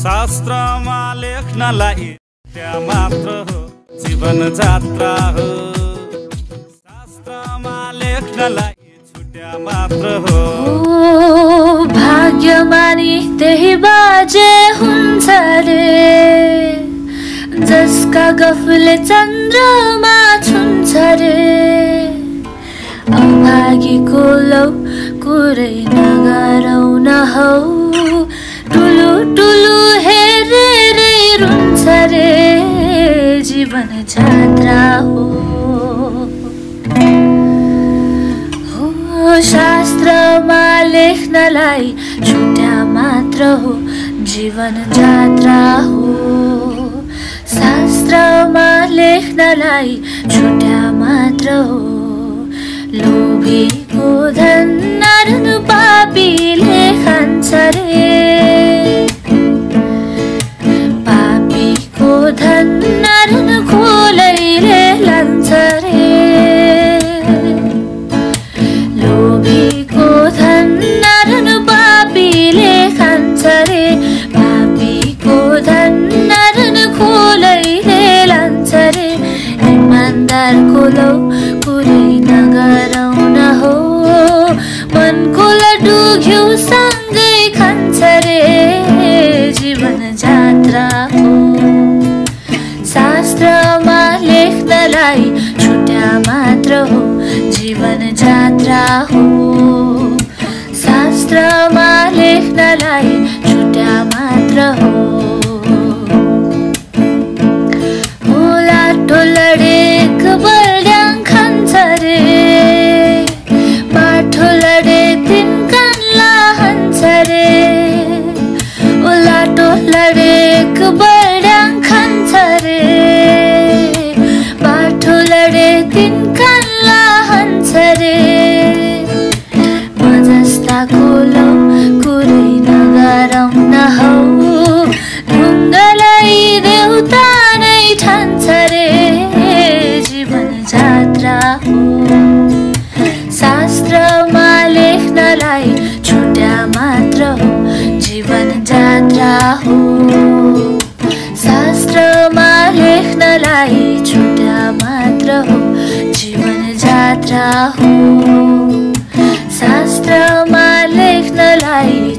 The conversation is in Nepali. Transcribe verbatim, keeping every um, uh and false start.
शास्त्रमा लेख्नलाई छुट्या मात्र हो जीवन जात्रा हो शास्त्रमा लेख्नलाई छुट्या मात्र हो भाग्यमानी त्यही बाजे हुन्छ रे जसका गफले चन्द्रमा छुन्छ रे अभागीको लौ कुरै नगरौ न हौ टुलु टुलु हेरेरै रुन्छ रे जीवन जात्रा हो शास्त्रमा लेख्नलाई छुट्या मात्र हो जीवन जात्रा हो शास्त्रमा लेख्नलाई छुट्या मात्र हो लोभीको धन नरनु पापीले खान्छ रे पापीको धन नरनु खोलैले लान्छ रे लोभीको धन नरनु पापीले खान्छ रे पापीको धन नरनु खोलैले लान्छ रे इमानदारको लौ कुरै नगरौ न हो मनको लड्डु घिउ सँगै खान्छ रे जीवन जात्रा हो शास्त्रमा लेख्नलाई छुट्या मात्र हो जीवन जात्रा हो शास्त्रमा लेख्नलाई छुट्या मात्र हो लाटो लडेक बल्ड्याङ खान्छ रे बाठो लडे तिन कानला हान्छ रे ओ लाटो लडेक बल्ड्याङ खान्छ रे बाठो लडे तिन कानला हान्छ रे म जस्ताको लौ कुरै नगरौ न हौ ढुङ्गालाई देउता नै ठान्छ रे जीवन जात्रा हो शास्त्रमा लेख्नलाई छुट्या मात्र हो जीवन जात्रा हो शास्त्रमा लेख्नलाई छुट्या मात्र हो जीवन जात्रा हो शास्त्रमा लेख्नलाई